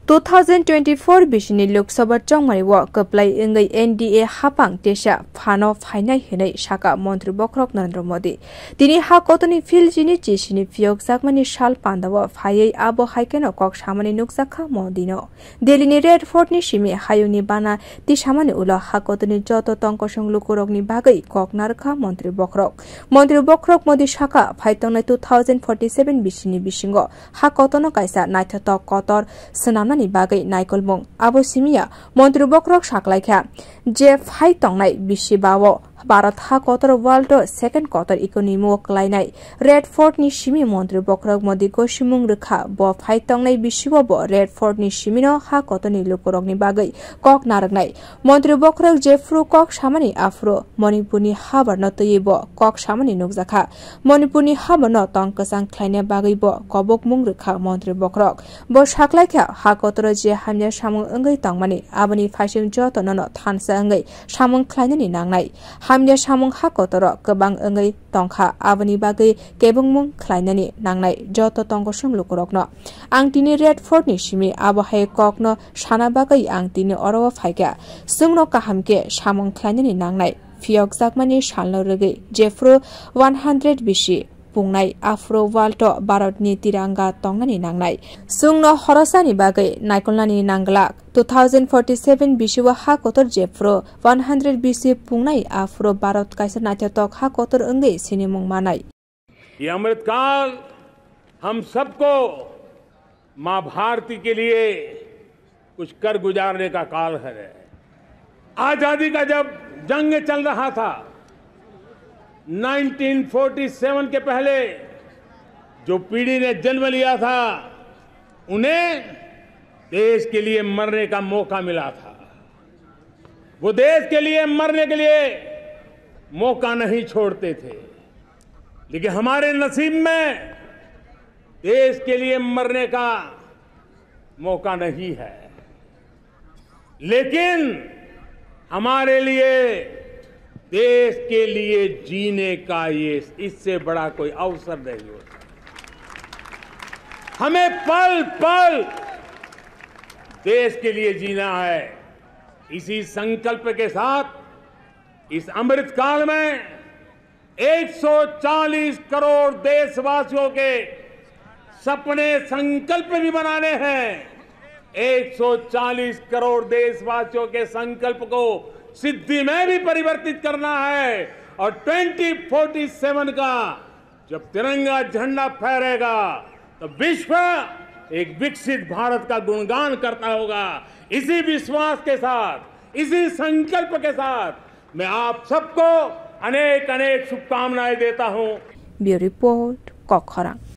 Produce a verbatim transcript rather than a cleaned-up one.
twenty twenty-four bisini loksabha chongmari wa kwplai ungwi N D A hapang teisa phano phainai hwnui sakha montri bokhorok Narendra Modi tini hakotoni filjini chisini phiyokjak mani sal pandawa phaiai abo haikeno kok samani nukjak modino delini red fort ni simi Hayung ni bana tisa mani ulo hakotoni joto tongkosong lukurokni bagwi koknarugnai montri bokhorok montri bokhorok modi sakha phaitongnai twenty forty-seven bisini bisingo hakotono kaisa naithotok kotor sanamna ni bagay naikolmung abo simia montri bokhorok saklaikha je phai tongnai bisi bawo Bharat hakotor world second kotor economy klainai red fort ni simi montri bokhorok modi ko simung rukha bo phai tongnai bisibo bo red fort ni simino hakotor ni lukurok ni bagay koknarugnai montri bokhorok je fru kok samani afro manipuni habar no toyebo kok samani nukjak manipuni habar no tongkasang klaine bagay bo kobok mung rukha montri bokhorok bo saklaikha hakotor je hamya samung ungwi tongmani aboni phaising joto no thansa ungwi samung klaine ni nangnai hamya samung hakotor kwbang ungwi tongkha aboni bagwi kebungmung khlainani nangnai joto tongkosong lukurokno ang tini red fort ni simi abo hai kokno sana bagwi ang tini oro phaika sungno kahamke samung khlainani nangnai phiyokjak mani salno rwgwi jefro one hundred bisi pungnai afro walto Bharat ni tiranga tongnani nangnai sungno horosani bagwi naikolnani nanglak twenty forty-seven bisiwa hakotor jefro one hundred bisi pungnai afro Bharat kaisa naithotok hakotor ungwi sini mung manai ये अमृत काल हम सबको मां भारती के लिए कुछ कर गुजारने का काल है। आजादी का जब जंग चल रहा था nineteen forty-seven के पहले जो पीढ़ी ने जन्म लिया था उन्हें देश के लिए मरने का मौका मिला था। वो देश के लिए मरने के लिए मौका नहीं छोड़ते थे, लेकिन हमारे नसीब में देश के लिए मरने का मौका नहीं है। लेकिन हमारे लिए देश के लिए जीने का ये इससे बड़ा कोई अवसर नहीं होता। हमें पल पल देश के लिए जीना है। इसी संकल्प के साथ इस अमृत काल में एक सौ चालीस करोड़ देशवासियों के सपने संकल्प भी बनाने हैं। एक सौ चालीस करोड़ देशवासियों के संकल्प को सिद्धि में भी परिवर्तित करना है और ट्वेंटी फोर्टी सेवन का जब तिरंगा झंडा फहरेगा तो विश्व एक विकसित भारत का गुणगान करता होगा। इसी विश्वास के साथ, इसी संकल्प के साथ मैं आप सबको अनेक अनेक शुभकामनाएं देता हूं। Bureau report, बोखorok।